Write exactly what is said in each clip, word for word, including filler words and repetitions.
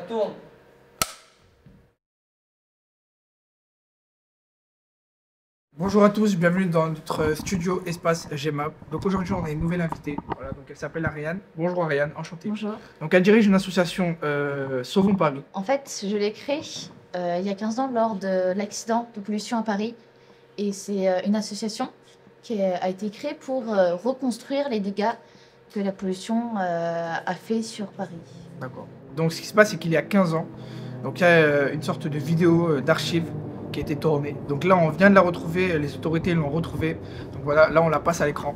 Ça tourne. Bonjour à tous, bienvenue dans notre studio espace Gemap. Donc aujourd'hui on a une nouvelle invitée, voilà, donc elle s'appelle Ariane. Bonjour Ariane, enchantée. Bonjour. Donc elle dirige une association euh, Sauvons Paris. En fait, je l'ai créé euh, il y a quinze ans lors de l'accident de pollution à Paris. Et c'est euh, une association qui a été créée pour euh, reconstruire les dégâts que la pollution euh, a fait sur Paris. D'accord. Donc ce qui se passe c'est qu'il y a quinze ans, donc il y a euh, une sorte de vidéo euh, d'archives qui a été tournée. Donc là on vient de la retrouver, les autorités l'ont retrouvée. Donc voilà, là on la passe à l'écran.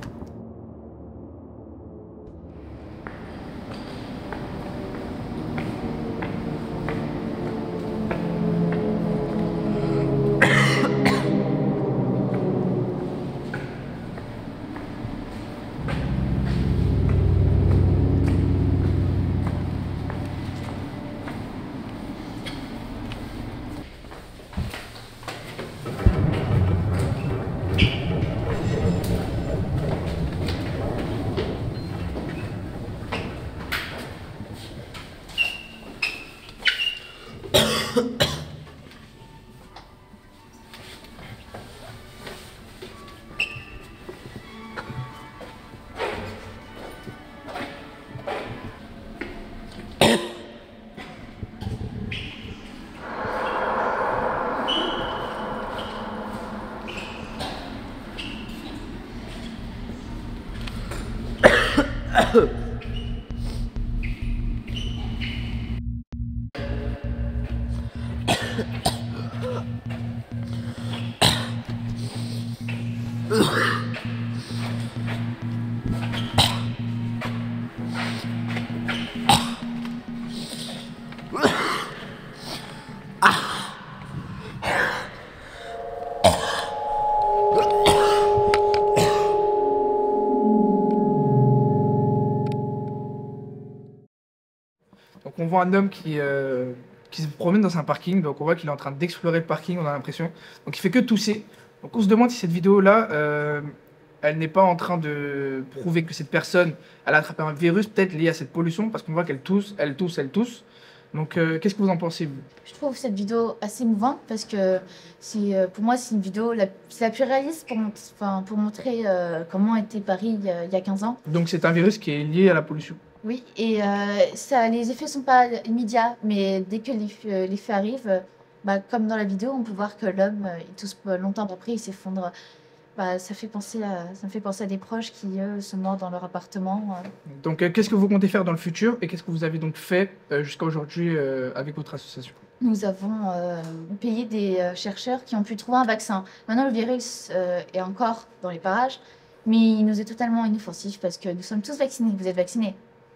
Donc on voit un homme qui, euh, qui se promène dans un parking, donc on voit qu'il est en train d'explorer le parking, on a l'impression. Donc il fait que tousser. Donc on se demande si cette vidéo-là, euh, elle n'est pas en train de prouver que cette personne, elle a attrapé un virus peut-être lié à cette pollution, parce qu'on voit qu'elle tousse, elle tousse, elle tousse. Donc euh, qu'est-ce que vous en pensez, vous? Je trouve cette vidéo assez émouvante parce que c'est, euh, pour moi, c'est une vidéo la, c'est la plus réaliste pour, mont- enfin, pour montrer euh, comment était Paris il y a, il y a quinze ans. Donc c'est un virus qui est lié à la pollution. Oui, et euh, ça, les effets sont pas immédiats, mais dès que l'effet l'effet arrive, euh, bah, comme dans la vidéo, on peut voir que l'homme, euh, il tousse pas longtemps après, il s'effondre. Bah, ça fait penser à, ça me fait penser à des proches qui, eux, se mordent dans leur appartement. euh. Donc euh, qu'est-ce que vous comptez faire dans le futur et qu'est-ce que vous avez donc fait euh, jusqu'à aujourd'hui euh, avec votre association? Nous avons euh, payé des euh, chercheurs qui ont pu trouver un vaccin. Maintenant, le virus euh, est encore dans les parages, mais il nous est totalement inoffensif parce que nous sommes tous vaccinés. Vous êtes vaccinés?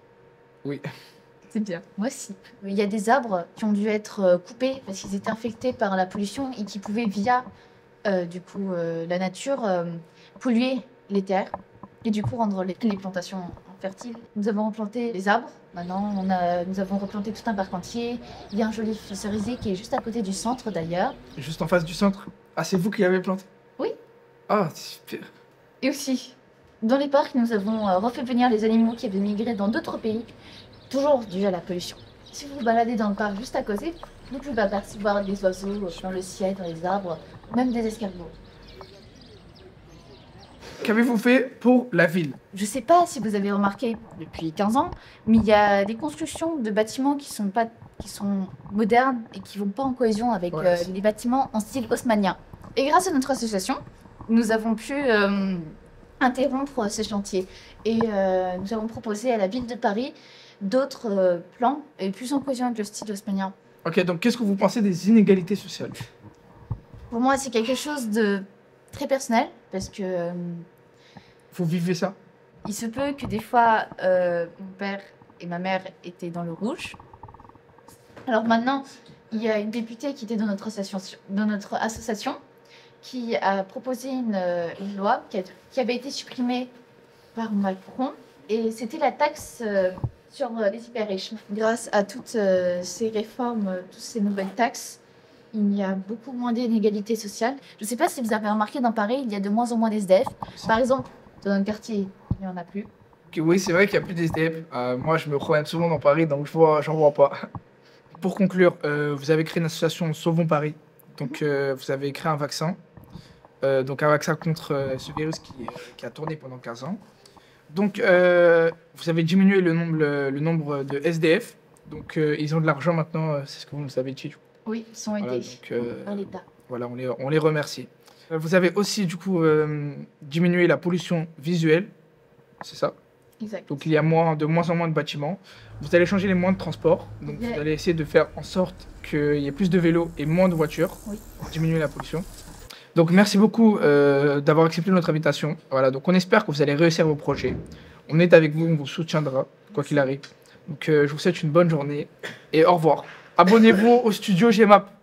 Oui. C'est bien. Moi aussi. Il y a des arbres qui ont dû être euh, coupés parce qu'ils étaient infectés par la pollution et qui pouvaient, via euh, du coup, euh, la nature, euh, polluer les terres et du coup rendre les, les plantations fertiles. Nous avons replanté les arbres. Maintenant, on a, nous avons replanté tout un parc entier. Il y a un joli cerisier qui est juste à côté du centre d'ailleurs. Juste en face du centre. Ah, c'est vous qui l'avez planté? Oui. Ah, super. Et aussi, dans les parcs, nous avons euh, refait venir les animaux qui avaient migré dans d'autres pays, toujours dû à la pollution. Si vous vous baladez dans le parc juste à côté, vous pouvez apercevoir des oiseaux euh, dans le ciel, dans les arbres, même des escargots. Qu'avez-vous fait pour la ville? Je sais pas si vous avez remarqué depuis quinze ans, mais il y a des constructions de bâtiments qui sont, pas, qui sont modernes et qui vont pas en cohésion avec Ouais, euh, c'est- les bâtiments en style haussmannien. Et grâce à notre association, nous avons pu euh, interrompre ces chantiers. Et euh, nous avons proposé à la ville de Paris d'autres euh, plans et plus en cohésion avec le style haussmannien. Ok, donc qu'est-ce que vous pensez des inégalités sociales? Pour moi, c'est quelque chose de très personnel parce que euh, Vous vivez ça? il se peut que des fois, euh, mon père et ma mère étaient dans le rouge. Alors maintenant, il y a une députée qui était dans notre association, dans notre association qui a proposé une, euh, une loi qui, a- qui avait été supprimée par Macron. Et c'était la taxe euh, sur euh, les hyper riches. Grâce à toutes euh, ces réformes, euh, toutes ces nouvelles taxes, il y a beaucoup moins d'inégalités sociales. Je ne sais pas si vous avez remarqué, dans Paris, il y a de moins en moins d'S D F. Par exemple, dans un quartier, il n'y en a plus. Ok, oui, c'est vrai qu'il n'y a plus d'S D F. Euh, moi, je me promène souvent dans Paris, donc je vois, j'en vois pas. Pour conclure, euh, vous avez créé une association Sauvons Paris. Donc, euh, vous avez créé un vaccin. Euh, donc, un vaccin contre euh, ce virus qui, euh, qui a tourné pendant quinze ans. Donc, euh, vous avez diminué le nombre, le, le nombre de S D F. Donc, euh, ils ont de l'argent maintenant, euh, c'est ce que vous nous avez dit. Oui, ils sont Voilà, aidés donc, euh, par l'État. voilà, on les, on les remercie. Euh, Vous avez aussi, du coup, euh, diminué la pollution visuelle. C'est ça. Exact. Donc, il y a moins, de moins en moins de bâtiments. Vous allez changer les moyens de transport. Donc, Yeah. vous allez essayer de faire en sorte qu'il y ait plus de vélos et moins de voitures Oui. pour diminuer la pollution. Donc, merci beaucoup euh, d'avoir accepté notre invitation. Voilà, donc on espère que vous allez réussir vos projets. On est avec vous, on vous soutiendra, quoi qu'il arrive. Donc, euh, je vous souhaite une bonne journée et au revoir. Abonnez-vous au studio G M A P.